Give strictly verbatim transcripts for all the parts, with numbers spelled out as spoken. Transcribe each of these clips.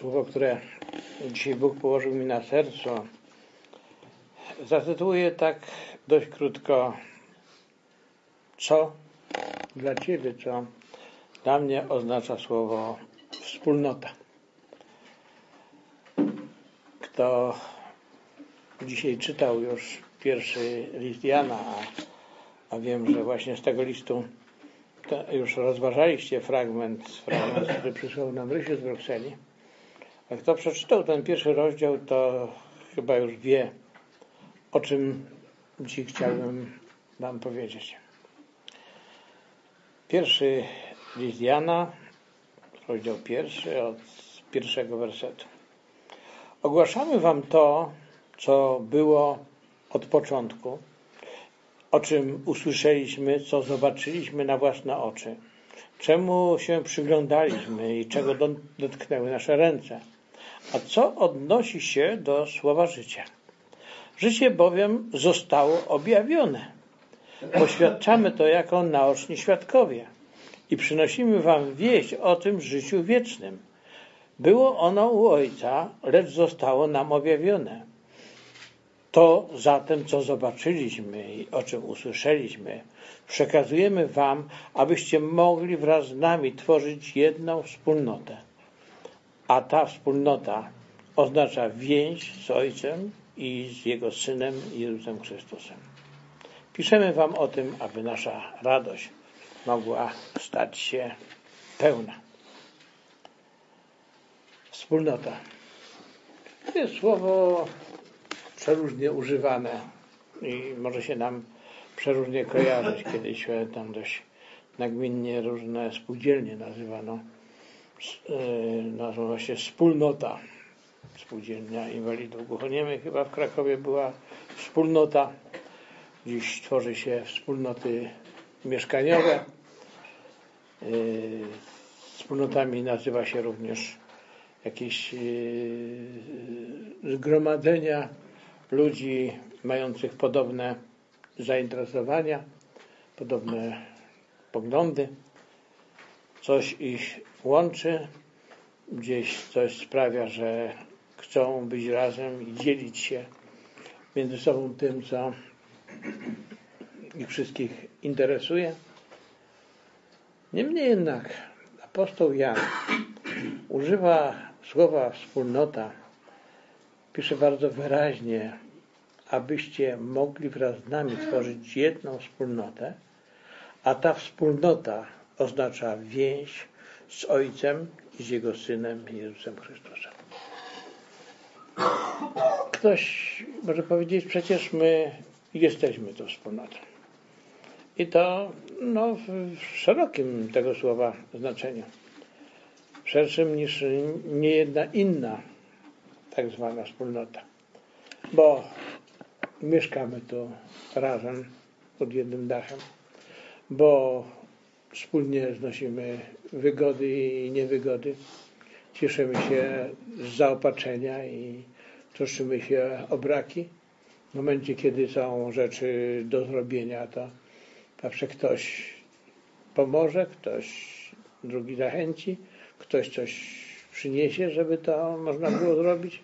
Słowo, które dzisiaj Bóg położył mi na sercu, zatytułuję tak dość krótko: co dla Ciebie, co dla mnie oznacza słowo wspólnota. Kto dzisiaj czytał już pierwszy list Jana, a, a wiem, że właśnie z tego listu już rozważaliście fragment, fragment, który przysłał nam Rysiu z Brukseli. A kto przeczytał ten pierwszy rozdział, to chyba już wie, o czym dzisiaj chciałbym Wam powiedzieć. Pierwszy list Jana, rozdział pierwszy, od pierwszego wersetu. Ogłaszamy Wam to, co było od początku, o czym usłyszeliśmy, co zobaczyliśmy na własne oczy, czemu się przyglądaliśmy i czego dotknęły nasze ręce, a co odnosi się do słowa życia. Życie bowiem zostało objawione. Poświadczamy to jako naoczni świadkowie i przynosimy Wam wieść o tym życiu wiecznym. Było ono u Ojca, lecz zostało nam objawione. To zatem, co zobaczyliśmy i o czym usłyszeliśmy, przekazujemy Wam, abyście mogli wraz z nami tworzyć jedną wspólnotę. A ta wspólnota oznacza więź z Ojcem i z Jego Synem Jezusem Chrystusem. Piszemy Wam o tym, aby nasza radość mogła stać się pełna. Wspólnota. To jest słowo przeróżnie używane i może się nam przeróżnie kojarzyć. Kiedyś tam dość nagminnie różne spółdzielnie nazywano. Nazwą właśnie wspólnota. Spółdzielnia inwalidów głuchoniemych chyba w Krakowie była wspólnota. Dziś tworzy się wspólnoty mieszkaniowe. Wspólnotami nazywa się również jakieś zgromadzenia ludzi mających podobne zainteresowania, podobne poglądy. Coś ich łączy, gdzieś coś sprawia, że chcą być razem i dzielić się między sobą tym, co ich wszystkich interesuje. Niemniej jednak apostoł Jan używa słowa wspólnota, pisze bardzo wyraźnie, abyście mogli wraz z nami tworzyć jedną wspólnotę, a ta wspólnota oznacza więź z Ojcem i z Jego Synem Jezusem Chrystusem. Ktoś może powiedzieć, przecież my jesteśmy tą wspólnotą. I to no, w szerokim tego słowa znaczeniu. Szerszym niż niejedna inna tak zwana wspólnota. Bo mieszkamy tu razem pod jednym dachem, bo wspólnie znosimy wygody i niewygody. Cieszymy się z zaopatrzenia i troszczymy się o braki. W momencie, kiedy są rzeczy do zrobienia, to zawsze ktoś pomoże, ktoś drugi zachęci, ktoś coś przyniesie, żeby to można było zrobić.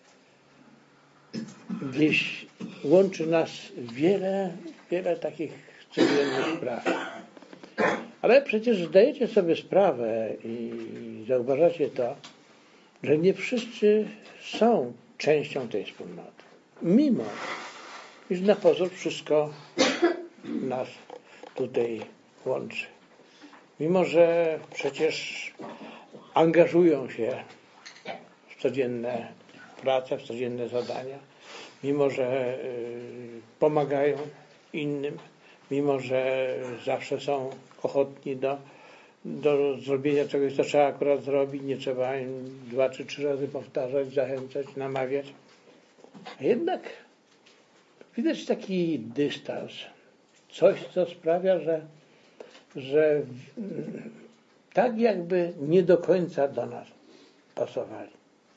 Gdzieś łączy nas wiele, wiele takich codziennych spraw. Ale przecież zdajecie sobie sprawę i zauważacie to, że nie wszyscy są częścią tej wspólnoty. Mimo iż na pozór wszystko nas tutaj łączy. Mimo że przecież angażują się w codzienne prace, w codzienne zadania, mimo że pomagają innym, mimo że zawsze są ochotni do, do zrobienia czegoś, co trzeba akurat zrobić, nie trzeba im dwa czy trzy razy powtarzać, zachęcać, namawiać. A jednak widać taki dystans, coś, co sprawia, że, że tak jakby nie do końca do nas pasowali.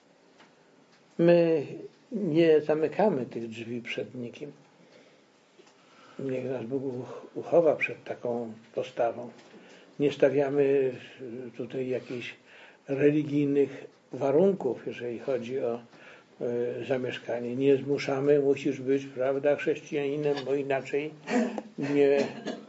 My nie zamykamy tych drzwi przed nikim. Niech nas Bóg uchowa przed taką postawą. Nie stawiamy tutaj jakichś religijnych warunków, jeżeli chodzi o y, zamieszkanie. Nie zmuszamy, musisz być, prawda, chrześcijaninem, bo inaczej nie,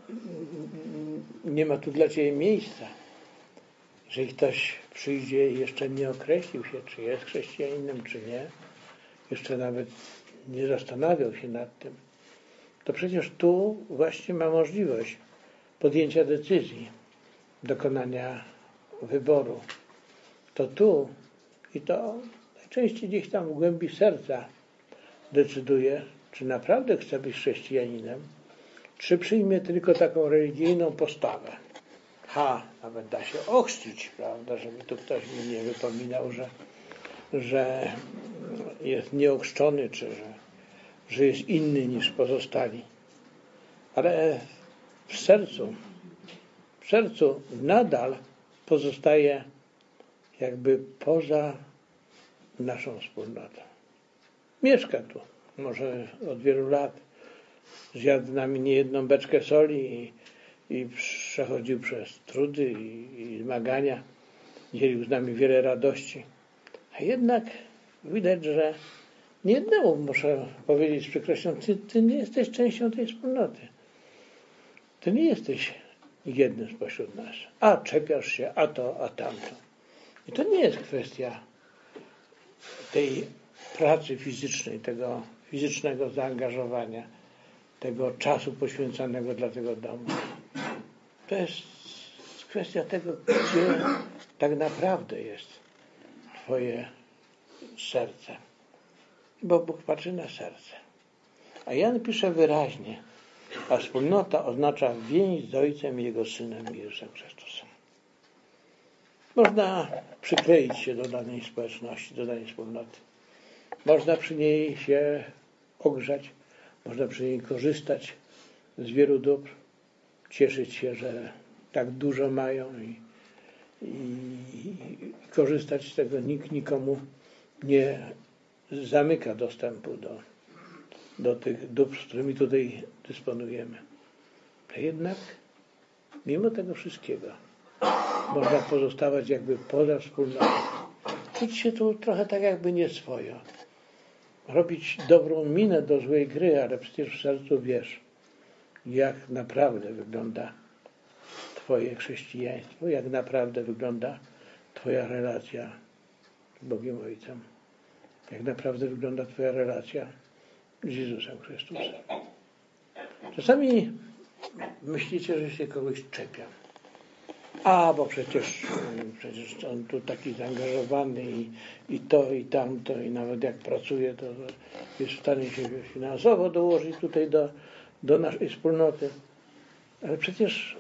nie ma tu dla ciebie miejsca. Jeżeli ktoś przyjdzie i jeszcze nie określił się, czy jest chrześcijaninem, czy nie, jeszcze nawet nie zastanawiał się nad tym, to przecież tu właśnie ma możliwość podjęcia decyzji, dokonania wyboru. To tu i to najczęściej gdzieś tam w głębi serca decyduje, czy naprawdę chce być chrześcijaninem, czy przyjmie tylko taką religijną postawę. Ha, nawet da się ochrzcić, prawda, żeby tu ktoś mi nie wypominał, że, że jest nieochrzczony, czy że, że jest inny niż pozostali. Ale w sercu, w sercu nadal pozostaje jakby poza naszą wspólnotą. Mieszka tu, może od wielu lat. Zjadł z nami niejedną beczkę soli i, i przechodził przez trudy i, i zmagania. Dzielił z nami wiele radości. A jednak widać, że niejednemu muszę powiedzieć z przykrością, ty, ty nie jesteś częścią tej wspólnoty. Ty nie jesteś jednym spośród nas. A czepiasz się, a to, a tamto. I to nie jest kwestia tej pracy fizycznej, tego fizycznego zaangażowania, tego czasu poświęcanego dla tego domu. To jest kwestia tego, gdzie tak naprawdę jest twoje serce. Bo Bóg patrzy na serce. A Jan pisze wyraźnie, a wspólnota oznacza więź z Ojcem i Jego Synem Jezusem Chrystusem. Można przykleić się do danej społeczności, do danej wspólnoty. Można przy niej się ogrzać, można przy niej korzystać z wielu dóbr, cieszyć się, że tak dużo mają i, i, i korzystać z tego. Nikt nikomu nie zamyka dostępu do, do tych dóbr, z którymi tutaj dysponujemy. A jednak mimo tego wszystkiego można pozostawać jakby poza wspólnotą. Czuć się tu trochę tak jakby nie swojo. Robić dobrą minę do złej gry, ale przecież w sercu wiesz, jak naprawdę wygląda twoje chrześcijaństwo, jak naprawdę wygląda twoja relacja z Bogiem Ojcem, jak naprawdę wygląda twoja relacja z Jezusem Chrystusem. Czasami myślicie, że się kogoś czepia. A, bo przecież, przecież on tu taki zaangażowany i, i to, i tamto, i nawet jak pracuje, to jest w stanie się finansowo dołożyć tutaj do, do naszej wspólnoty. Ale przecież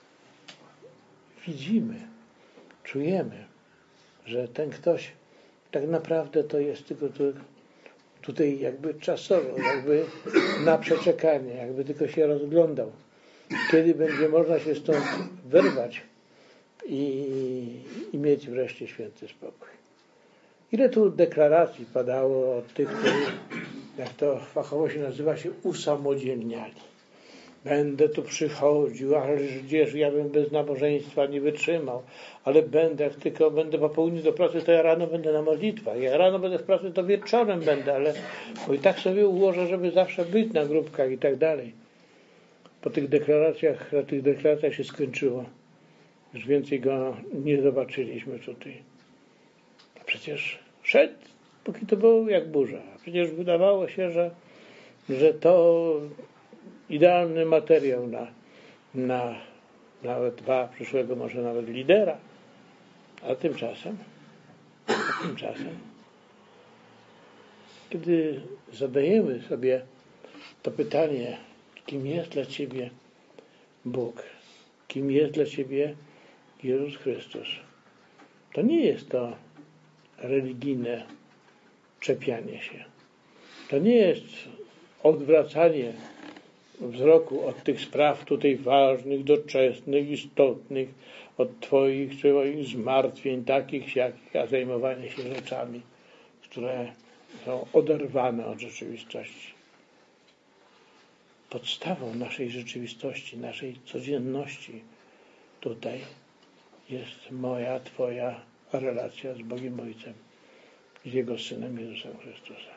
widzimy, czujemy, że ten ktoś tak naprawdę to jest tylko tu, tutaj jakby czasowo, jakby na przeczekanie, jakby tylko się rozglądał. Kiedy będzie można się stąd wyrwać i, i mieć wreszcie święty spokój. Ile tu deklaracji padało od tych, którzy, jak to fachowo się nazywa, się usamodzielniali. Będę tu przychodził, ale gdzież ja bym bez nabożeństwa nie wytrzymał, ale będę, jak tylko będę po południu do pracy, to ja rano będę na modlitwach, jak rano będę w pracy, to wieczorem będę, ale bo i tak sobie ułożę, żeby zawsze być na grupkach i tak dalej. Po tych deklaracjach, na tych deklaracjach się skończyło. Już więcej go nie zobaczyliśmy tutaj. A przecież szedł, póki to było jak burza. A przecież wydawało się, że, że to idealny materiał na, na nawet dwa przyszłego, może nawet lidera. A tymczasem, a tymczasem, kiedy zadajemy sobie to pytanie, kim jest dla Ciebie Bóg, kim jest dla Ciebie Jezus Chrystus, to nie jest to religijne czepianie się. To nie jest odwracanie wzroku od tych spraw tutaj ważnych, doczesnych, istotnych, od Twoich, Twoich zmartwień, takich jakich, a zajmowanie się rzeczami, które są oderwane od rzeczywistości. Podstawą naszej rzeczywistości, naszej codzienności tutaj jest moja, Twoja relacja z Bogiem Ojcem, z Jego Synem Jezusem Chrystusem.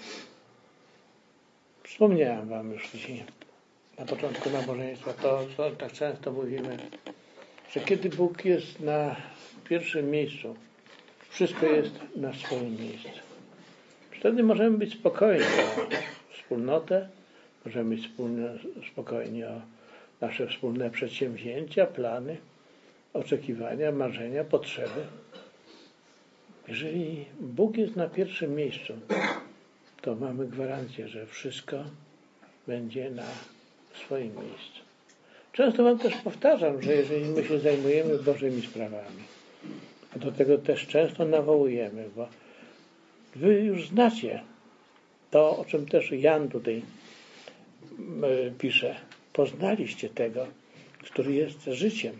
Wspomniałem wam już dzisiaj na początku nabożeństwa to, co tak często mówimy, że kiedy Bóg jest na pierwszym miejscu, wszystko jest na swoim miejscu. Wtedy możemy być spokojni o wspólnotę, możemy być wspólne, spokojni o nasze wspólne przedsięwzięcia, plany, oczekiwania, marzenia, potrzeby. Jeżeli Bóg jest na pierwszym miejscu, to mamy gwarancję, że wszystko będzie na swoim miejscu. Często wam też powtarzam, że jeżeli my się zajmujemy Bożymi sprawami, a do tego też często nawołujemy, bo wy już znacie to, o czym też Jan tutaj pisze. Poznaliście tego, który jest życiem.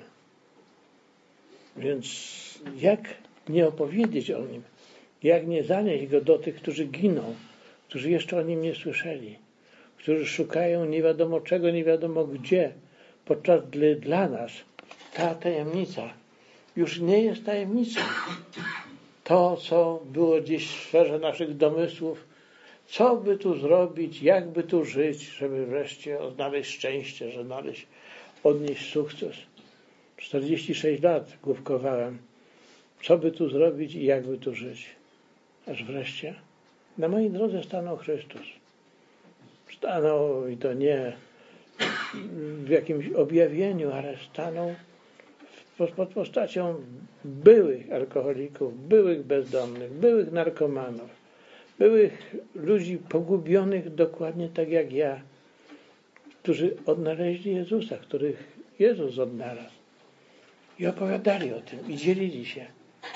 Więc jak nie opowiedzieć o Nim? Jak nie zanieść Go do tych, którzy giną, którzy jeszcze o Nim nie słyszeli, którzy szukają nie wiadomo czego, nie wiadomo gdzie, podczas gdy dla nas ta tajemnica już nie jest tajemnicą. To, co było gdzieś w sferze naszych domysłów, co by tu zrobić, jak by tu żyć, żeby wreszcie odnaleźć szczęście, żeby znaleźć, odnieść sukces. czterdzieści sześć lat główkowałem, co by tu zrobić i jak by tu żyć. Aż wreszcie na mojej drodze stanął Chrystus. Stanął i to nie w jakimś objawieniu, ale stanął pod postacią byłych alkoholików, byłych bezdomnych, byłych narkomanów, byłych ludzi pogubionych dokładnie tak jak ja, którzy odnaleźli Jezusa, których Jezus odnalazł. I opowiadali o tym i dzielili się.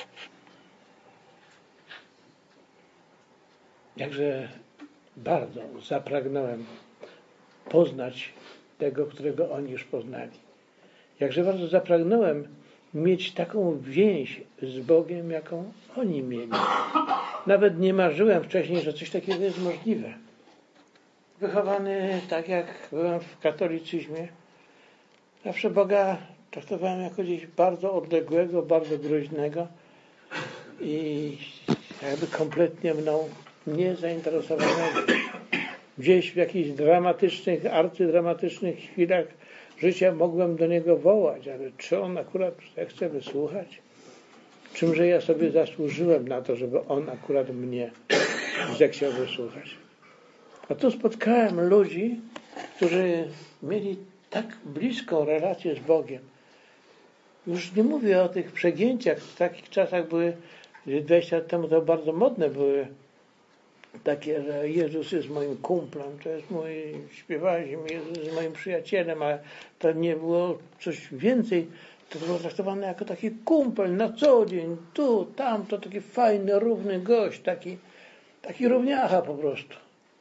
Jakże bardzo zapragnąłem poznać tego, którego oni już poznali. Jakże bardzo zapragnąłem mieć taką więź z Bogiem, jaką oni mieli. Nawet nie marzyłem wcześniej, że coś takiego jest możliwe. Wychowany tak jak byłem w katolicyzmie, zawsze Boga traktowałem jako gdzieś bardzo odległego, bardzo groźnego i jakby kompletnie mną niezainteresowanego. Gdzieś w jakichś dramatycznych, arcydramatycznych chwilach życia mogłem do Niego wołać, ale czy On akurat chce wysłuchać? Czymże ja sobie zasłużyłem na to, żeby On akurat mnie zechciał wysłuchać? A tu spotkałem ludzi, którzy mieli tak bliską relację z Bogiem. Już nie mówię o tych przegięciach. W takich czasach były, dwadzieścia lat temu to bardzo modne były takie, że Jezus jest moim kumplem, to jest mój, śpiewaliśmy, Jezus jest moim przyjacielem, ale to nie było coś więcej. To było traktowane jako taki kumpel na co dzień, tu, tam, to taki fajny, równy gość, taki, taki równiacha po prostu.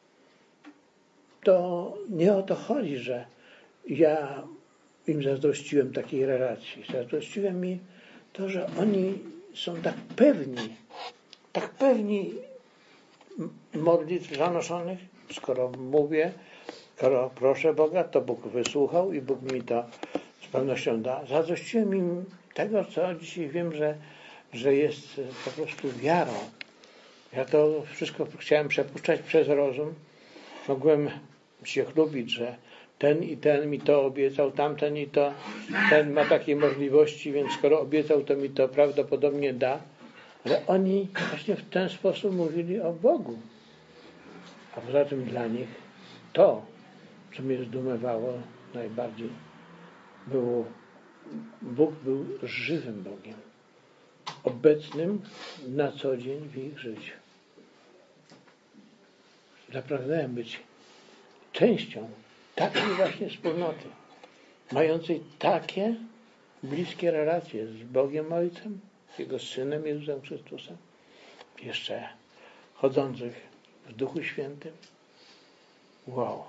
To nie o to chodzi, że ja im zazdrościłem takiej relacji. Zazdrościłem mi to, że oni są tak pewni, tak pewni modlitw zanoszonych, skoro mówię, skoro proszę Boga, to Bóg wysłuchał i Bóg mi to z pewnością da. Zazdrościłem im tego, co dzisiaj wiem, że, że jest po prostu wiarą. Ja to wszystko chciałem przepuszczać przez rozum. Mogłem się chlubić, że ten i ten mi to obiecał, tamten i to, ten ma takie możliwości, więc skoro obiecał, to mi to prawdopodobnie da. Ale oni właśnie w ten sposób mówili o Bogu. A poza tym dla nich to, co mnie zdumiewało najbardziej, było, Bóg był żywym Bogiem, obecnym na co dzień w ich życiu. Zapragnąłem być częścią takiej właśnie wspólnoty, mającej takie bliskie relacje z Bogiem Ojcem, z Jego Synem Jezusem Chrystusem, jeszcze chodzących w Duchu Świętym. Wow.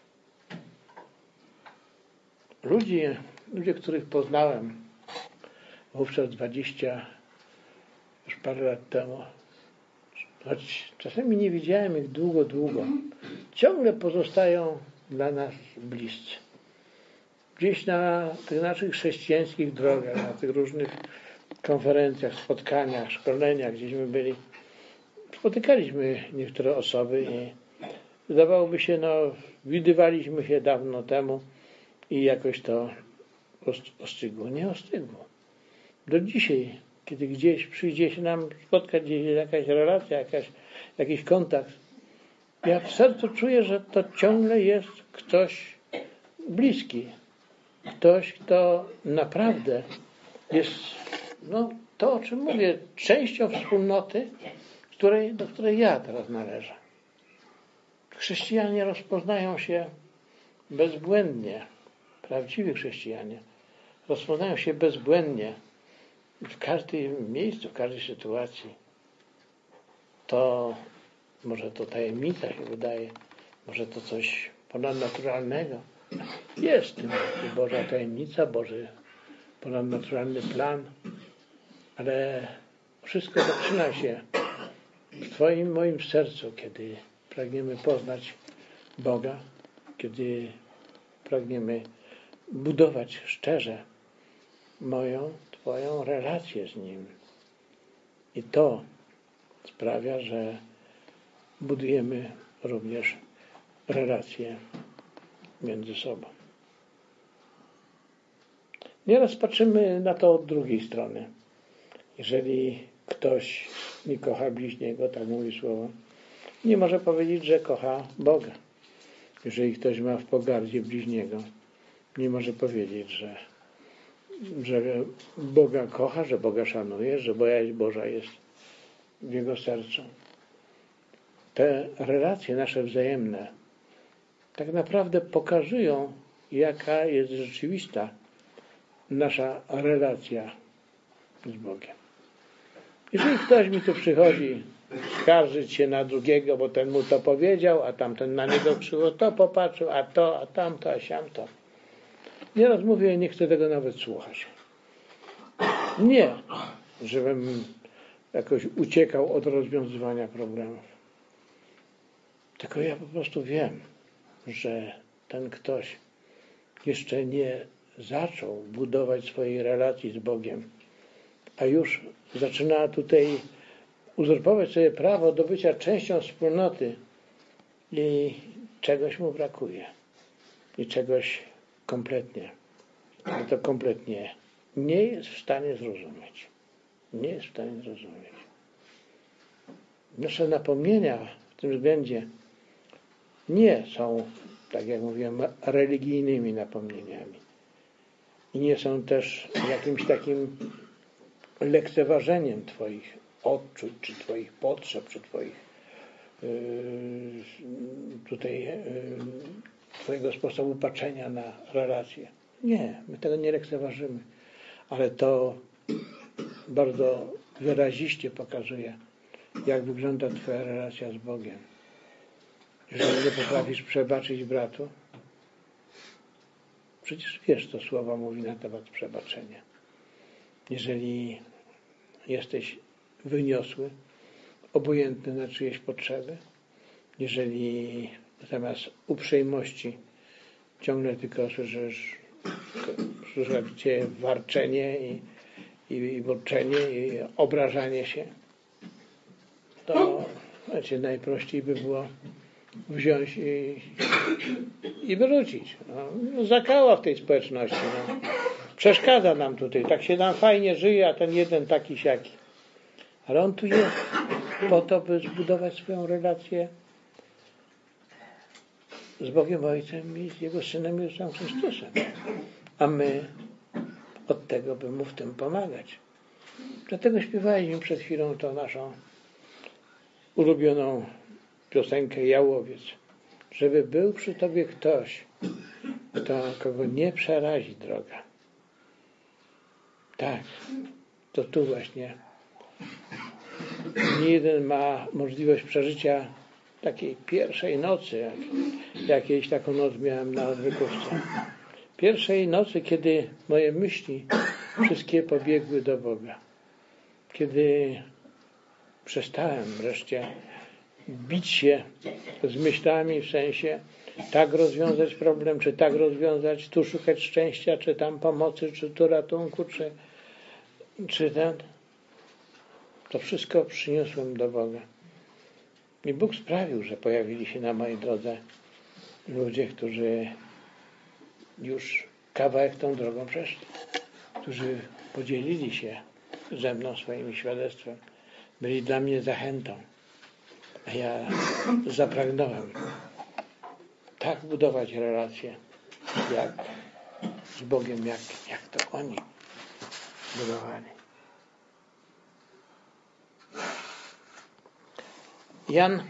Ludzie, ludzie, których poznałem wówczas dwadzieścia już parę lat temu, choć czasami nie widziałem ich długo, długo, ciągle pozostają dla nas bliscy. Gdzieś na tych naszych chrześcijańskich drogach, na tych różnych konferencjach, spotkaniach, szkoleniach, gdzieśmy byli, spotykaliśmy niektóre osoby i wydawałoby się, no widywaliśmy się dawno temu i jakoś to ostygło. Nie ostygło. Do dzisiaj, kiedy gdzieś przyjdzie się nam spotkać, gdzieś jakaś relacja, jakaś, jakiś kontakt, ja w sercu czuję, że to ciągle jest ktoś bliski. Ktoś, kto naprawdę jest, no to o czym mówię, częścią wspólnoty, której, do której ja teraz należę. Chrześcijanie rozpoznają się bezbłędnie, prawdziwi chrześcijanie rozpoznają się bezbłędnie w każdym miejscu, w każdej sytuacji. To może to tajemnica się wydaje, może to coś ponadnaturalnego. Jest w tym Boża tajemnica, Boży ponadnaturalny plan, ale wszystko zaczyna się w Twoim, moim sercu, kiedy pragniemy poznać Boga, kiedy pragniemy budować szczerze moją, Twoją relację z Nim. I to sprawia, że budujemy również relacje między sobą. Nieraz patrzymy na to od drugiej strony. Jeżeli ktoś nie kocha bliźniego, tak mówi słowo, nie może powiedzieć, że kocha Boga. Jeżeli ktoś ma w pogardzie bliźniego, nie może powiedzieć, że, że Boga kocha, że Boga szanuje, że bojaźń Boża jest w jego sercu. Te relacje nasze wzajemne tak naprawdę pokazują, jaka jest rzeczywista nasza relacja z Bogiem. Jeżeli ktoś mi tu przychodzi skarżyć się na drugiego, bo ten mu to powiedział, a tamten na niego krzywo to popatrzył, a to, a tamto, a siamto. Nieraz mówię, nie chcę tego nawet słuchać. Nie, żebym jakoś uciekał od rozwiązywania problemów. Tylko ja po prostu wiem, że ten ktoś jeszcze nie zaczął budować swojej relacji z Bogiem, a już zaczyna tutaj uzurpować sobie prawo do bycia częścią wspólnoty i czegoś mu brakuje. I czegoś kompletnie, ale to kompletnie nie jest w stanie zrozumieć. Nie jest w stanie zrozumieć. Nasze napomnienia w tym względzie nie są, tak jak mówiłem, religijnymi napomnieniami. I nie są też jakimś takim lekceważeniem Twoich odczuć, czy Twoich potrzeb, czy Twoich yy, tutaj yy, Twojego sposobu patrzenia na relacje. Nie, my tego nie lekceważymy. Ale to bardzo wyraziście pokazuje, jak wygląda Twoja relacja z Bogiem. Jeżeli nie potrafisz przebaczyć bratu, przecież wiesz, co słowa mówi na temat przebaczenia. Jeżeli jesteś wyniosły, obojętny na czyjeś potrzeby, jeżeli zamiast uprzejmości ciągle tylko słyszysz, słyszycie warczenie i, i, i burczenie i obrażanie się, to znaczy, najprościej by było wziąć i, i wyrzucić. No, zakała w tej społeczności. No. Przeszkadza nam tutaj. Tak się nam fajnie żyje, a ten jeden taki siaki. Ale on tu jest po to, by zbudować swoją relację z Bogiem Ojcem i z Jego Synem Jezusem Chrystusem. A my od tego, by Mu w tym pomagać. Dlatego śpiewaliśmy przed chwilą tą naszą ulubioną piosenkę Jałowiec. Żeby był przy Tobie ktoś, kto, kogo nie przerazi droga. Tak, to tu właśnie nie jeden ma możliwość przeżycia takiej pierwszej nocy, jak, jakiejś taką noc miałem na odwykówce. Pierwszej nocy, kiedy moje myśli wszystkie pobiegły do Boga. Kiedy przestałem wreszcie bić się z myślami w sensie tak rozwiązać problem, czy tak rozwiązać, tu szukać szczęścia, czy tam pomocy, czy tu ratunku, czy... czy ten, to wszystko przyniosłem do Boga. I Bóg sprawił, że pojawili się na mojej drodze ludzie, którzy już kawałek tą drogą przeszli, którzy podzielili się ze mną swoim świadectwem, byli dla mnie zachętą. A ja zapragnąłem tak budować relacje jak z Bogiem, jak, jak to oni budowali. Jan,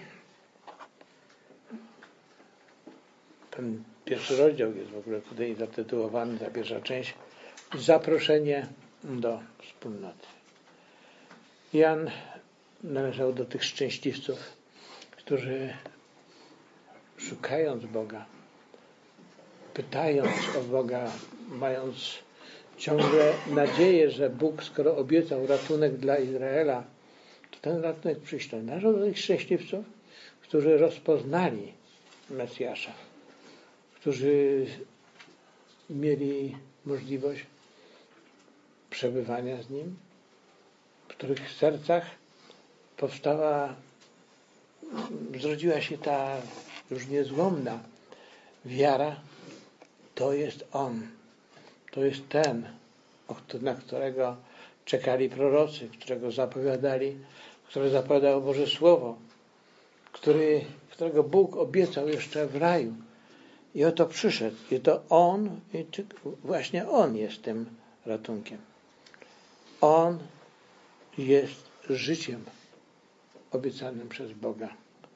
ten pierwszy rozdział jest w ogóle tutaj zatytułowany, ta pierwsza część, zaproszenie do wspólnoty. Jan należał do tych szczęśliwców, którzy szukając Boga, pytając o Boga, mając ciągle nadzieję, że Bóg, skoro obiecał ratunek dla Izraela, to ten ratunek przyśle. Należał do tych szczęśliwców, którzy rozpoznali Mesjasza, którzy mieli możliwość przebywania z Nim, w których sercach powstała, zrodziła się ta już niezłomna wiara. To jest On, to jest ten, na którego czekali prorocy, którego zapowiadali, które zapowiadało Boże Słowo, który, którego Bóg obiecał jeszcze w raju. I oto przyszedł. I to On, i właśnie On jest tym ratunkiem. On jest życiem obiecanym przez Boga.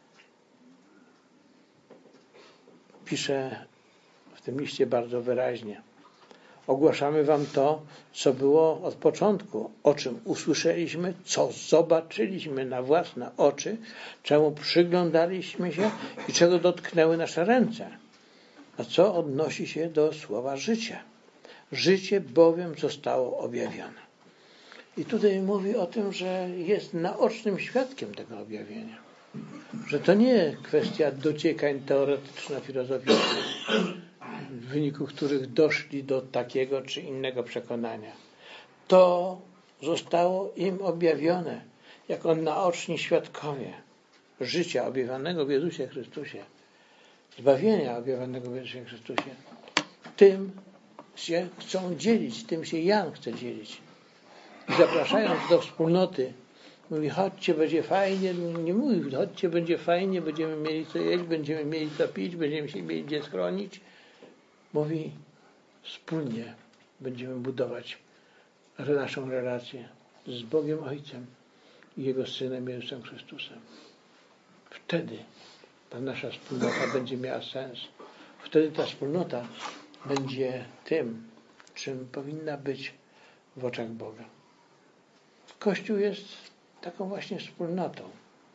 Pisze w tym liście bardzo wyraźnie. Ogłaszamy wam to, co było od początku, o czym usłyszeliśmy, co zobaczyliśmy na własne oczy, czemu przyglądaliśmy się i czego dotknęły nasze ręce, a co odnosi się do słowa życia. Życie bowiem zostało objawione. I tutaj mówi o tym, że jest naocznym świadkiem tego objawienia. Że to nie kwestia dociekań teoretyczno-filozoficznych, w wyniku których doszli do takiego czy innego przekonania. To zostało im objawione jako naoczni świadkowie życia objawionego w Jezusie Chrystusie, zbawienia objawionego w Jezusie Chrystusie. Tym się chcą dzielić, tym się Jan chce dzielić. I zapraszając do wspólnoty, mówi, chodźcie, będzie fajnie. Nie mówi, chodźcie, będzie fajnie, będziemy mieli co jeść, będziemy mieli co pić, będziemy się mieli gdzie schronić. Mówi, wspólnie będziemy budować naszą relację z Bogiem Ojcem i Jego Synem Jezusem Chrystusem. Wtedy ta nasza wspólnota będzie miała sens. Wtedy ta wspólnota będzie tym, czym powinna być w oczach Boga. Kościół jest taką właśnie wspólnotą.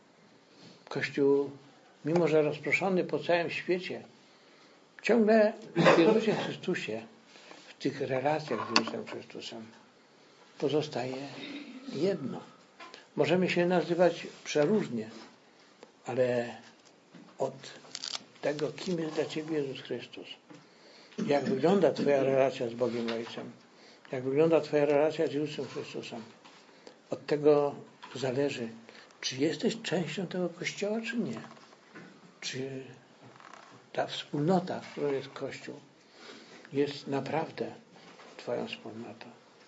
Kościół, mimo że rozproszony po całym świecie, ciągle w Jezusie Chrystusie, w tych relacjach z Jezusem Chrystusem pozostaje jedno. Możemy się nazywać przeróżnie, ale od tego, kim jest dla Ciebie Jezus Chrystus, jak wygląda Twoja relacja z Bogiem Ojcem, jak wygląda Twoja relacja z Jezusem Chrystusem, od tego zależy, czy jesteś częścią tego Kościoła, czy nie. Czy ta wspólnota, którą jest Kościół, jest naprawdę Twoją wspólnotą.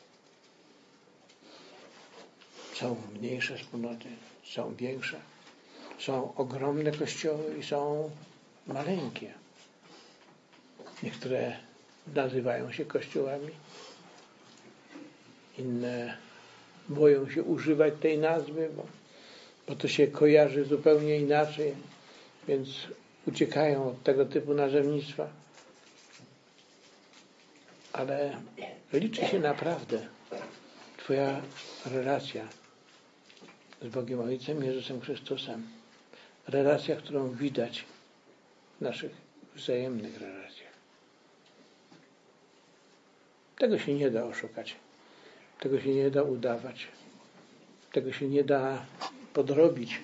Są mniejsze wspólnoty, są większe. Są ogromne kościoły i są maleńkie. Niektóre nazywają się kościołami, inne boją się używać tej nazwy, bo, bo to się kojarzy zupełnie inaczej, więc uciekają od tego typu nazewnictwa. Ale liczy się naprawdę Twoja relacja z Bogiem Ojcem, Jezusem Chrystusem. Relacja, którą widać w naszych wzajemnych relacjach. Tego się nie da oszukać. Tego się nie da udawać. Tego się nie da podrobić,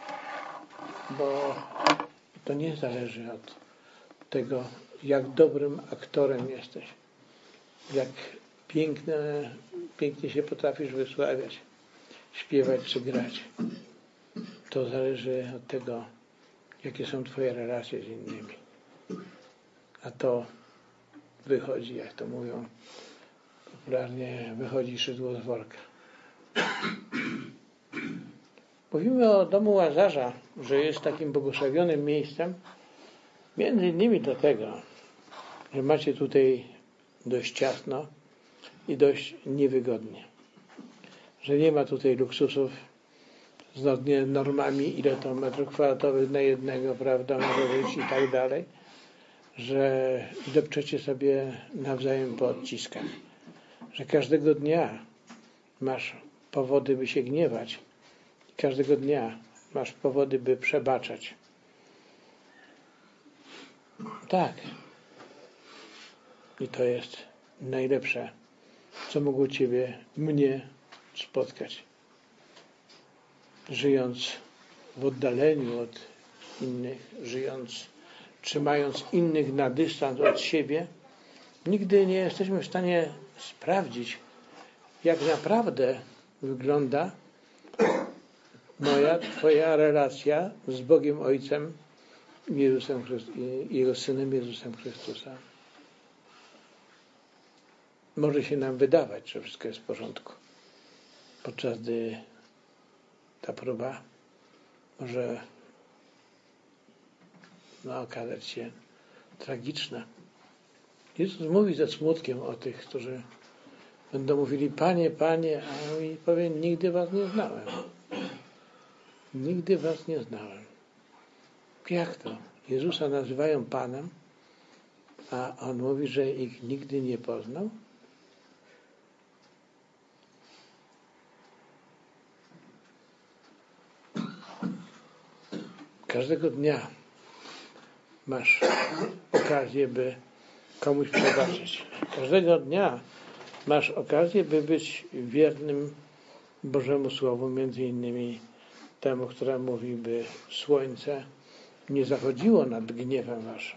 bo to nie zależy od tego, jak dobrym aktorem jesteś, jak piękne pięknie się potrafisz wysławiać, śpiewać czy grać. To zależy od tego, jakie są twoje relacje z innymi. A to wychodzi, jak to mówią popularnie, wychodzi szydło z worka. Mówimy o domu Łazarza, że jest takim błogosławionym miejscem, między innymi dlatego, że macie tutaj dość ciasno i dość niewygodnie. Że nie ma tutaj luksusów z normami, ile to metrów kwadratowych na jednego, prawda, może być i tak dalej, że depczecie sobie nawzajem po odciskach. Że każdego dnia masz powody, by się gniewać. Każdego dnia masz powody, by przebaczać. Tak. I to jest najlepsze, co mogło Ciebie, mnie spotkać. Żyjąc w oddaleniu od innych, żyjąc, trzymając innych na dystans od siebie, nigdy nie jesteśmy w stanie sprawdzić, jak naprawdę wygląda moja, Twoja relacja z Bogiem Ojcem Jezusem i Jego Synem Jezusem Chrystusem. Może się nam wydawać, że wszystko jest w porządku, podczas gdy ta próba może no, okazać się tragiczna. Jezus mówi ze smutkiem o tych, którzy będą mówili: Panie, Panie, a on mi powie: nigdy was nie znałem. Nigdy was nie znałem. Jak to? Jezusa nazywają Panem, a On mówi, że ich nigdy nie poznał? Każdego dnia masz okazję, by komuś przebaczyć. Każdego dnia masz okazję, by być wiernym Bożemu Słowu, między innymi temu, które mówi, by słońce nie zachodziło nad gniewem waszym.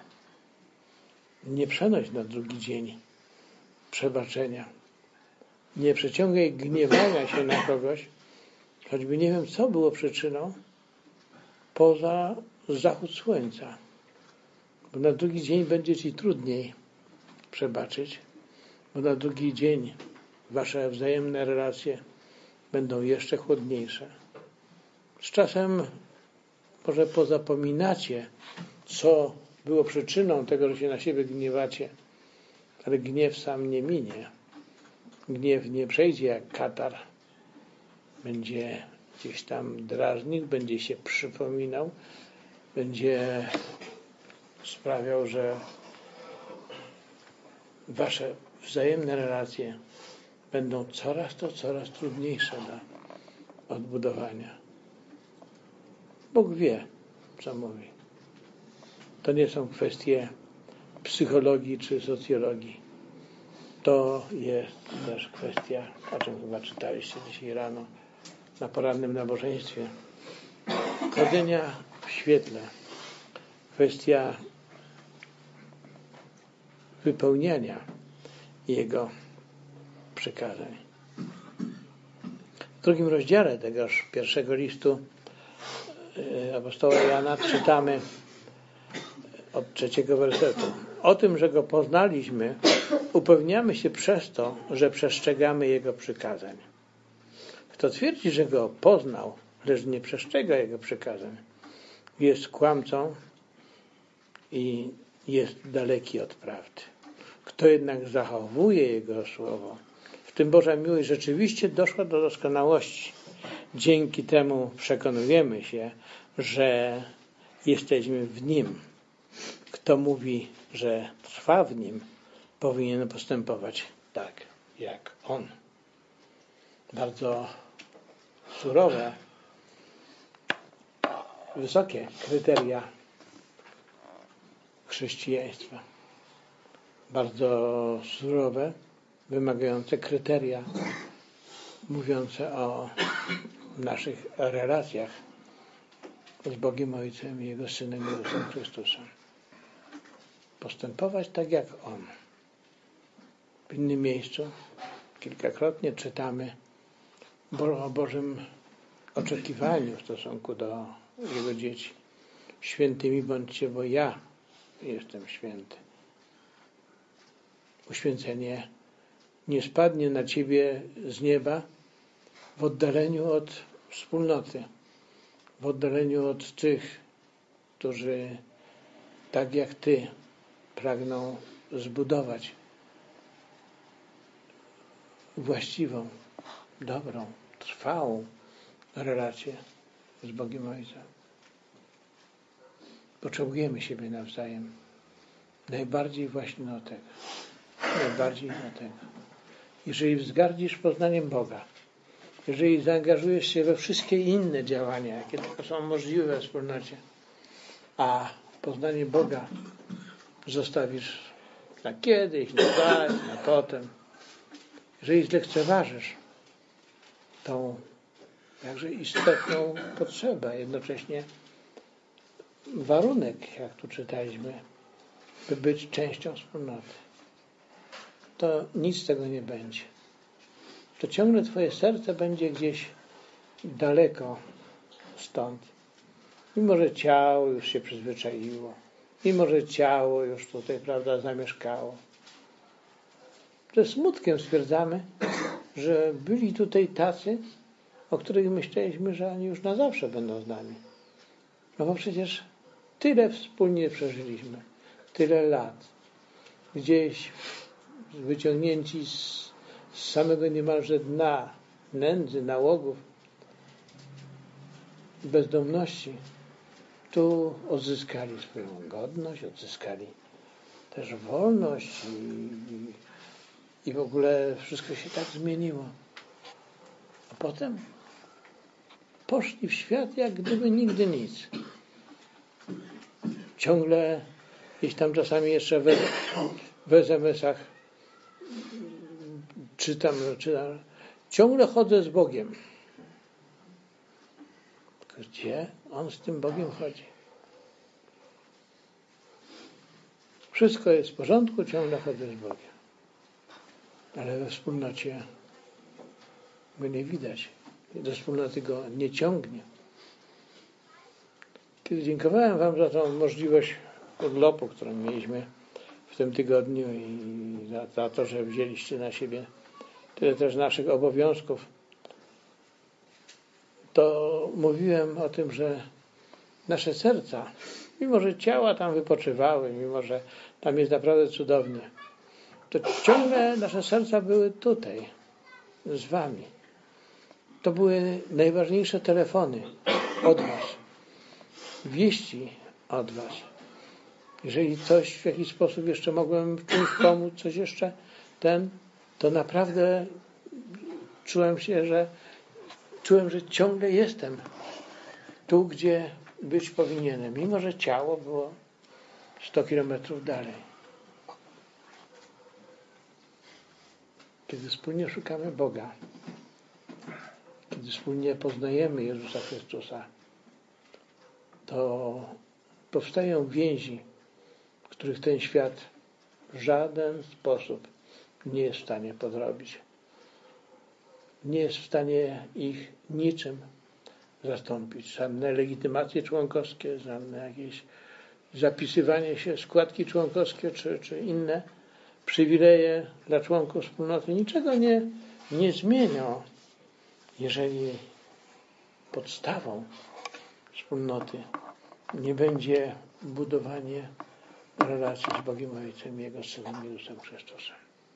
Nie przenoś na drugi dzień przebaczenia. Nie przeciągaj gniewania się na kogoś, choćby nie wiem, co było przyczyną, poza zachód słońca. Bo na drugi dzień będzie ci trudniej przebaczyć, bo na drugi dzień wasze wzajemne relacje będą jeszcze chłodniejsze. Z czasem może pozapominacie, co było przyczyną tego, że się na siebie gniewacie, ale gniew sam nie minie. Gniew nie przejdzie jak katar. Będzie gdzieś tam drażnił, będzie się przypominał, będzie sprawiał, że wasze wzajemne relacje będą coraz to coraz trudniejsze do odbudowania. Bóg wie, co mówi. To nie są kwestie psychologii czy socjologii. To jest też kwestia, o czym chyba czytaliście dzisiaj rano na porannym nabożeństwie, chodzenia w świetle. Kwestia wypełniania Jego przykazań. W drugim rozdziale tegoż pierwszego listu apostoła Jana czytamy od trzeciego wersetu. O tym, że Go poznaliśmy, upewniamy się przez to, że przestrzegamy Jego przykazań. Kto twierdzi, że Go poznał, lecz nie przestrzega Jego przykazań, jest kłamcą i jest daleki od prawdy. Kto jednak zachowuje Jego słowo, w tym Boża miłość rzeczywiście doszła do doskonałości. Dzięki temu przekonujemy się, że jesteśmy w Nim. Kto mówi, że trwa w Nim, powinien postępować tak, jak On. Bardzo surowe, wysokie kryteria chrześcijaństwa. Bardzo surowe, wymagające kryteria mówiące o naszych relacjach z Bogiem Ojcem i Jego Synem Jezusem Chrystusem. Postępować tak jak On. W innym miejscu kilkakrotnie czytamy o Bożym oczekiwaniu w stosunku do Jego dzieci. Świętymi bądźcie, bo ja jestem święty. Uświęcenie nie spadnie na ciebie z nieba w oddaleniu od wspólnoty, w oddaleniu od tych, którzy tak jak ty pragną zbudować właściwą, dobrą, trwałą relację z Bogiem Ojcem. Potrzebujemy siebie nawzajem. Najbardziej właśnie do tego. Najbardziej do tego. Jeżeli wzgardzisz poznaniem Boga, jeżeli zaangażujesz się we wszystkie inne działania, jakie tylko są możliwe we wspólnocie, a poznanie Boga zostawisz na kiedyś, na dalej, na potem, jeżeli zlekceważysz tą jakże istotną potrzebę, jednocześnie warunek, jak tu czytaliśmy, by być częścią wspólnoty, to nic z tego nie będzie. To ciągle twoje serce będzie gdzieś daleko stąd. Mimo że ciało już się przyzwyczaiło, mimo że ciało już tutaj, prawda, zamieszkało. Ze smutkiem stwierdzamy, że byli tutaj tacy, o których myśleliśmy, że oni już na zawsze będą z nami. No bo przecież tyle wspólnie przeżyliśmy, tyle lat, gdzieś wyciągnięci z, z samego niemalże dna nędzy, nałogów, bezdomności, tu odzyskali swoją godność, odzyskali też wolność i, i w ogóle wszystko się tak zmieniło. A potem poszli w świat jak gdyby nigdy nic. Ciągle gdzieś tam czasami jeszcze w, w es em esach czytam, czytam, ciągle chodzę z Bogiem. Gdzie on z tym Bogiem chodzi? Wszystko jest w porządku, ciągle chodzę z Bogiem. Ale we wspólnocie go nie widać. Do wspólnoty go nie ciągnie. Kiedy dziękowałem wam za tą możliwość urlopu, którą mieliśmy w tym tygodniu i za, za to, że wzięliście na siebie tyle też naszych obowiązków, to mówiłem o tym, że nasze serca, mimo że ciała tam wypoczywały, mimo że tam jest naprawdę cudownie, to ciągle nasze serca były tutaj, z wami. To były najważniejsze telefony od was, wieści od was. Jeżeli coś w jakiś sposób jeszcze mogłem w czymś pomóc, coś jeszcze ten, to naprawdę czułem się, że czułem, że ciągle jestem tu, gdzie być powinienem, mimo że ciało było sto kilometrów dalej. Kiedy wspólnie szukamy Boga, kiedy wspólnie poznajemy Jezusa Chrystusa, to powstają więzi, których ten świat w żaden sposób nie jest w stanie podrobić. Nie jest w stanie ich niczym zastąpić. Żadne legitymacje członkowskie, żadne jakieś zapisywanie się, składki członkowskie czy, czy inne przywileje dla członków wspólnoty niczego nie, nie zmienią, jeżeli podstawą wspólnoty nie będzie budowanie relacji z Bogiem Ojcem i Jego Synem Jezusem Chrystusem.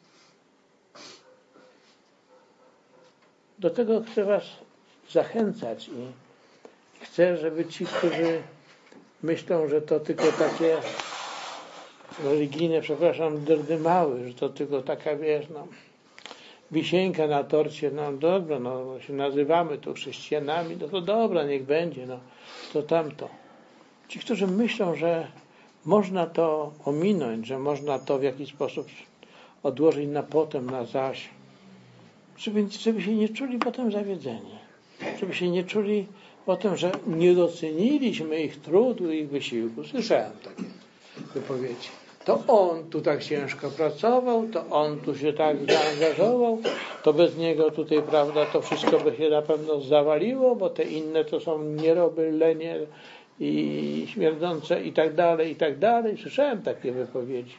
Do tego chcę was zachęcać i chcę, żeby ci, którzy myślą, że to tylko takie religijne, przepraszam, dyrdymały, że to tylko taka, wiesz, no, wisienka na torcie, no dobra, no się nazywamy tu chrześcijanami, no to dobra, niech będzie, no to tamto. Ci, którzy myślą, że można to ominąć, że można to w jakiś sposób odłożyć na potem, na zaś, żeby, żeby się nie czuli potem zawiedzeni, żeby się nie czuli potem, że nie doceniliśmy ich trudu, ich wysiłku. Słyszałem takie wypowiedzi. to on tu tak ciężko pracował, to on tu się tak zaangażował, to bez niego tutaj, prawda, to wszystko by się na pewno zawaliło, bo te inne to są nieroby, lenie i śmierdzące i tak dalej, i tak dalej. Słyszałem takie wypowiedzi.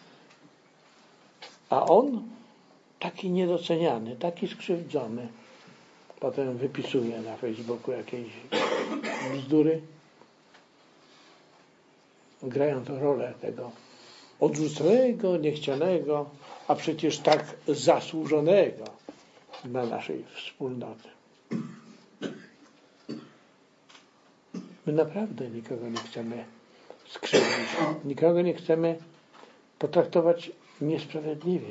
A on taki niedoceniany, taki skrzywdzony. Potem wypisuje na Facebooku jakieś bzdury, grając rolę tego odrzuconego, niechcianego, a przecież tak zasłużonego dla naszej wspólnoty. My naprawdę nikogo nie chcemy skrzywdzić, nikogo nie chcemy potraktować niesprawiedliwie.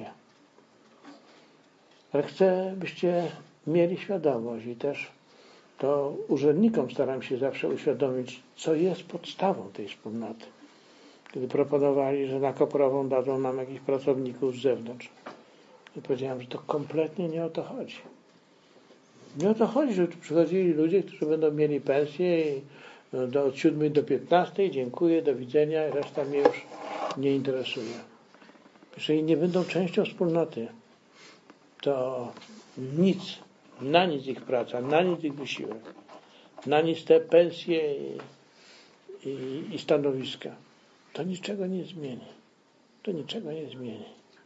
Ale chcę, byście mieli świadomość i też to urzędnikom staram się zawsze uświadomić, co jest podstawą tej wspólnoty. Kiedy proponowali, że na Koprową dadzą nam jakichś pracowników z zewnątrz, i powiedziałem, że to kompletnie nie o to chodzi. Nie o to chodzi, że tu przychodzili ludzie, którzy będą mieli pensję i do, od siódmej do piętnastej, dziękuję, do widzenia, reszta mnie już nie interesuje. Jeżeli nie będą częścią wspólnoty, to nic, na nic ich praca, na nic ich wysiłek, na nic te pensje i, i, i stanowiska. To niczego nie zmieni. To niczego nie zmieni.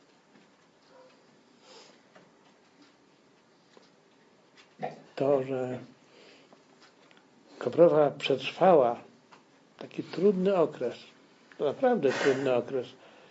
To, że Koprowa przetrwała taki trudny okres, to naprawdę trudny okres,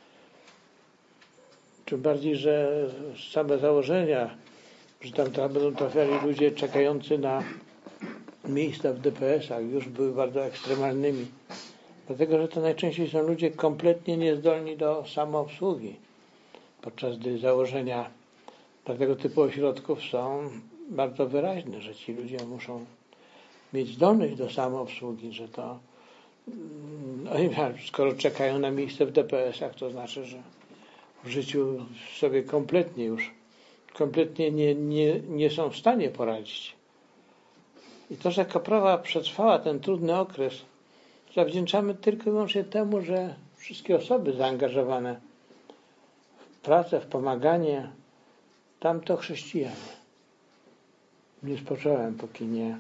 tym bardziej, że same założenia, że tam, tam będą trafiali ludzie czekający na miejsca w D P S-ach, już były bardzo ekstremalnymi. Dlatego, że to najczęściej są ludzie kompletnie niezdolni do samoobsługi. Podczas gdy założenia dla tego typu ośrodków są bardzo wyraźne, że ci ludzie muszą mieć zdolność do samoobsługi, że to no, skoro czekają na miejsce w D P S-ach, to znaczy, że w życiu sobie kompletnie już kompletnie nie, nie, nie są w stanie poradzić. I to, że Koprowa przetrwała ten trudny okres, zawdzięczamy tylko i wyłącznie temu, że wszystkie osoby zaangażowane w pracę, w pomaganie, tam to chrześcijanie. Nie spocząłem, póki nie,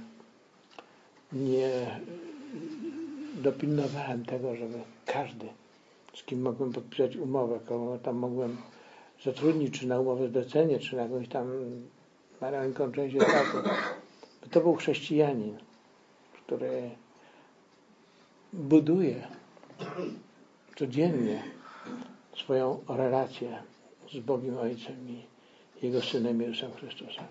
nie dopilnowałem tego, żeby każdy, z kim mogłem podpisać umowę, kogo tam mogłem zatrudnić, czy na umowę zlecenie, czy na jakąś tam maleńką część etatu, to był chrześcijanin, który buduje codziennie swoją relację z Bogiem Ojcem i Jego Synem Jezusem Chrystusem.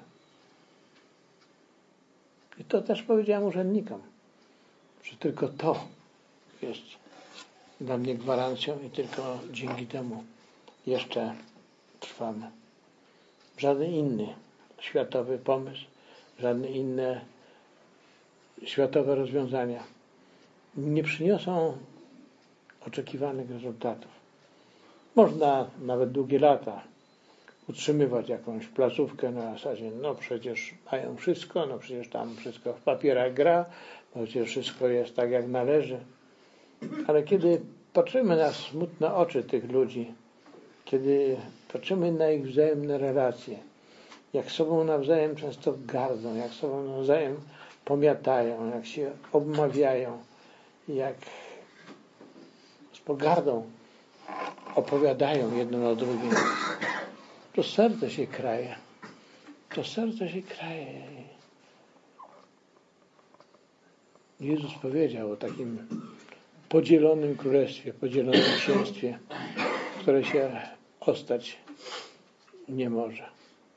I to też powiedziałem urzędnikom, że tylko to jest dla mnie gwarancją i tylko dzięki temu jeszcze trwamy. Żaden inny światowy pomysł, żadne inne światowe rozwiązania nie przyniosą oczekiwanych rezultatów. Można nawet długie lata utrzymywać jakąś placówkę na zasadzie, no przecież mają wszystko, no przecież tam wszystko w papierach gra, no przecież wszystko jest tak jak należy. Ale kiedy patrzymy na smutne oczy tych ludzi, kiedy patrzymy na ich wzajemne relacje, jak sobą nawzajem często gardzą, jak sobą nawzajem pomiatają, jak się obmawiają, jak z pogardą opowiadają jedno o drugim, to serce się kraje. To serce się kraje. Jezus powiedział o takim podzielonym królestwie, podzielonym księstwie, które się ostać nie może.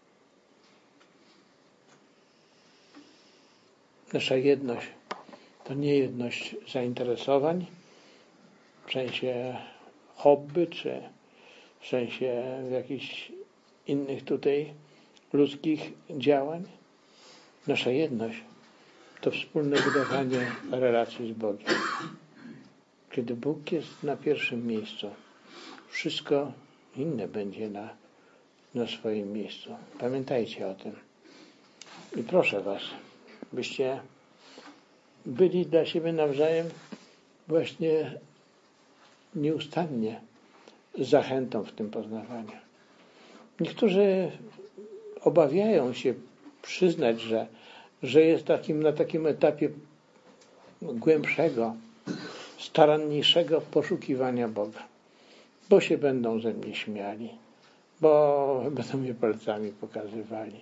Nasza jedność to nie jedność zainteresowań, w sensie hobby, czy w sensie jakichś innych tutaj ludzkich działań. Nasza jedność to wspólne budowanie relacji z Bogiem. Kiedy Bóg jest na pierwszym miejscu, wszystko inne będzie na, na swoim miejscu. Pamiętajcie o tym. I proszę Was, byście byli dla siebie nawzajem właśnie nieustannie zachętą w tym poznawaniu. Niektórzy obawiają się przyznać, że, że jest takim, na takim etapie głębszego, staranniejszego poszukiwania Boga, bo się będą ze mnie śmiali, bo będą mnie palcami pokazywali.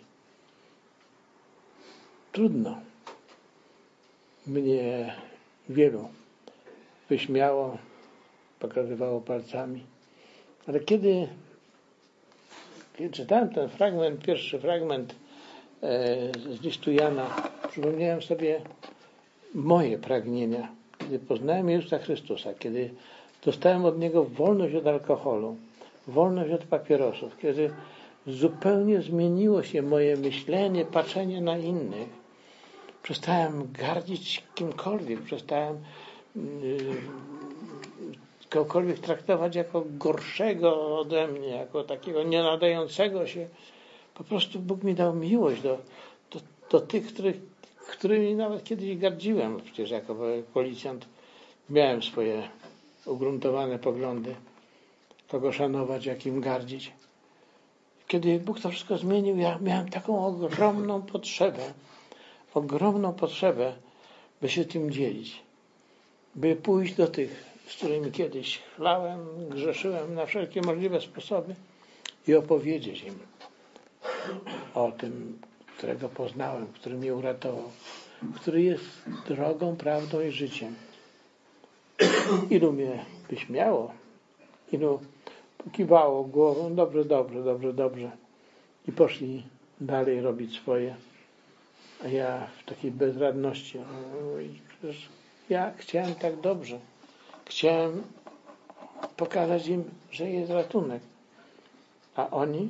Trudno. Mnie wielu wyśmiało, pokazywało palcami, ale kiedy, kiedy czytałem ten fragment, pierwszy fragment e, z listu Jana, przypomniałem sobie moje pragnienia, kiedy poznałem Jezusa Chrystusa, kiedy dostałem od Niego wolność od alkoholu, wolność od papierosów, kiedy zupełnie zmieniło się moje myślenie, patrzenie na innych. Przestałem gardzić kimkolwiek, przestałem yy, kogokolwiek traktować jako gorszego ode mnie, jako takiego nienadającego się. Po prostu Bóg mi dał miłość do, do, do tych, których, którymi nawet kiedyś gardziłem. Przecież jako policjant miałem swoje ugruntowane poglądy, kogo szanować, jakim gardzić. Kiedy Bóg to wszystko zmienił, ja miałem taką ogromną potrzebę, ogromną potrzebę, by się tym dzielić, by pójść do tych, z którymi kiedyś chlałem, grzeszyłem na wszelkie możliwe sposoby i opowiedzieć im o tym, którego poznałem, który mnie uratował, który jest drogą, prawdą i życiem. Ilu mnie wyśmiało, ilu pokiwało głową, dobrze, dobrze, dobrze, dobrze i poszli dalej robić swoje. A ja w takiej bezradności, przecież ja chciałem tak dobrze. Chciałem pokazać im, że jest ratunek. A oni?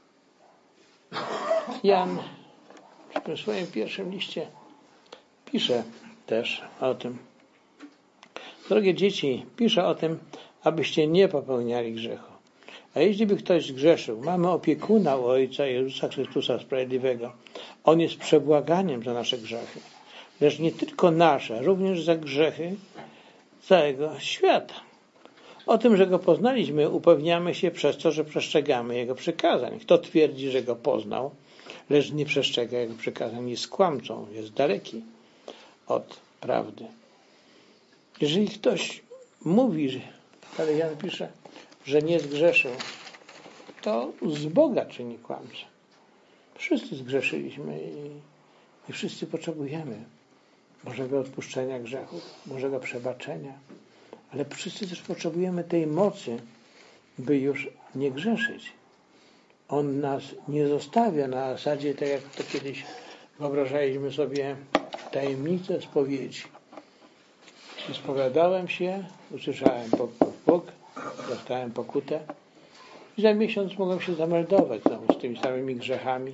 Jan w tym swoim pierwszym liście pisze też o tym. Drogie dzieci, pisze o tym, abyście nie popełniali grzechu. A jeśli by ktoś zgrzeszył, mamy opiekuna u Ojca Jezusa Chrystusa Sprawiedliwego. On jest przebłaganiem za nasze grzechy. Lecz nie tylko nasze, również za grzechy całego świata. O tym, że Go poznaliśmy, upewniamy się przez to, że przestrzegamy Jego przykazań. Kto twierdzi, że Go poznał, lecz nie przestrzega Jego przykazań, jest kłamcą, jest daleki od prawdy. Jeżeli ktoś mówi, ale Jan pisze, że nie zgrzeszył, to z Boga czyni kłamcę. Wszyscy zgrzeszyliśmy i, i wszyscy potrzebujemy Bożego odpuszczenia grzechów, Bożego przebaczenia, ale wszyscy też potrzebujemy tej mocy, by już nie grzeszyć. On nas nie zostawia na zasadzie, tak jak to kiedyś wyobrażaliśmy sobie, tajemnicę spowiedzi. Spowiadałem się, usłyszałem puk, puk, puk, dostałem pokutę i za miesiąc mogłem się zameldować znowu z tymi samymi grzechami.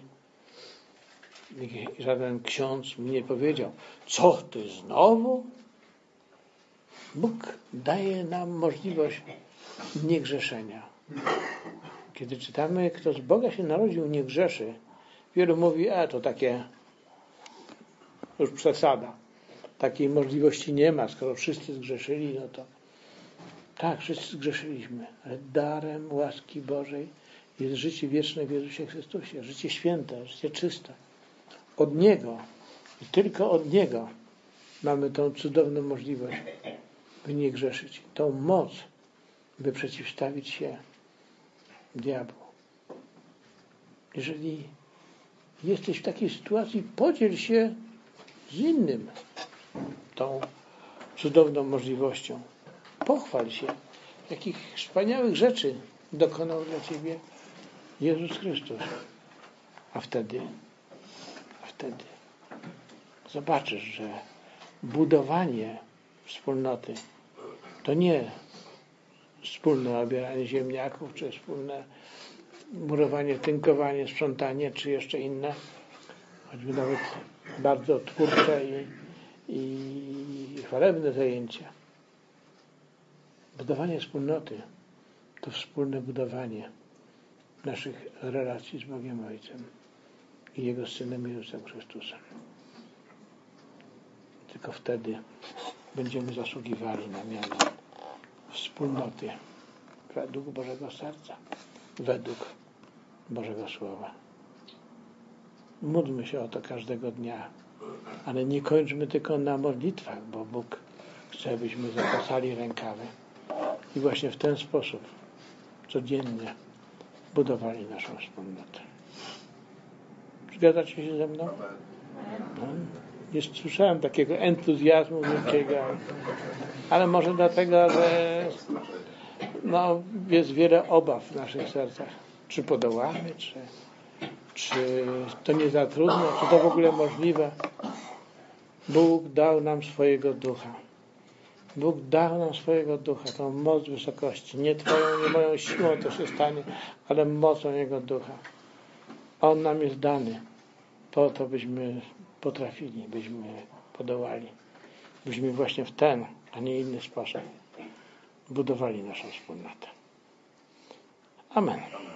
I żaden ksiądz mi nie powiedział, co ty znowu? Bóg daje nam możliwość niegrzeszenia. Kiedy czytamy, kto z Boga się narodził, nie grzeszy, wielu mówi, a to takie już przesada. Takiej możliwości nie ma, skoro wszyscy zgrzeszyli, no to tak, wszyscy zgrzeszyliśmy, ale darem łaski Bożej jest życie wieczne w Jezusie Chrystusie, życie święte, życie czyste. Od Niego i tylko od Niego mamy tą cudowną możliwość, by nie grzeszyć. Tą moc, by przeciwstawić się diabłu. Jeżeli jesteś w takiej sytuacji, podziel się z innym tą cudowną możliwością. Pochwal się, jakich wspaniałych rzeczy dokonał dla Ciebie Jezus Chrystus. A wtedy, a wtedy zobaczysz, że budowanie wspólnoty to nie wspólne obieranie ziemniaków, czy wspólne murowanie, tynkowanie, sprzątanie, czy jeszcze inne, choćby nawet bardzo twórcze i, i chwalebne zajęcia. Budowanie wspólnoty to wspólne budowanie naszych relacji z Bogiem Ojcem i Jego Synem Jezusem Chrystusem. Tylko wtedy będziemy zasługiwali na miano wspólnoty według Bożego serca, według Bożego Słowa. Módlmy się o to każdego dnia, ale nie kończmy tylko na modlitwach, bo Bóg chce, abyśmy zapasali rękawy i właśnie w ten sposób codziennie budowali naszą wspólnotę. Zgadzacie się ze mną? No, nie słyszałem takiego entuzjazmu wielkiego, ale może dlatego, że no, jest wiele obaw w naszych sercach. Czy podołamy, czy, czy to nie za trudno, czy to w ogóle możliwe. Bóg dał nam swojego ducha. Bóg dał nam swojego ducha, tą moc wysokości. Nie Twoją, nie moją siłą to się stanie, ale mocą Jego ducha. On nam jest dany po to, byśmy potrafili, byśmy podołali. Byśmy właśnie w ten, a nie inny sposób budowali naszą wspólnotę. Amen.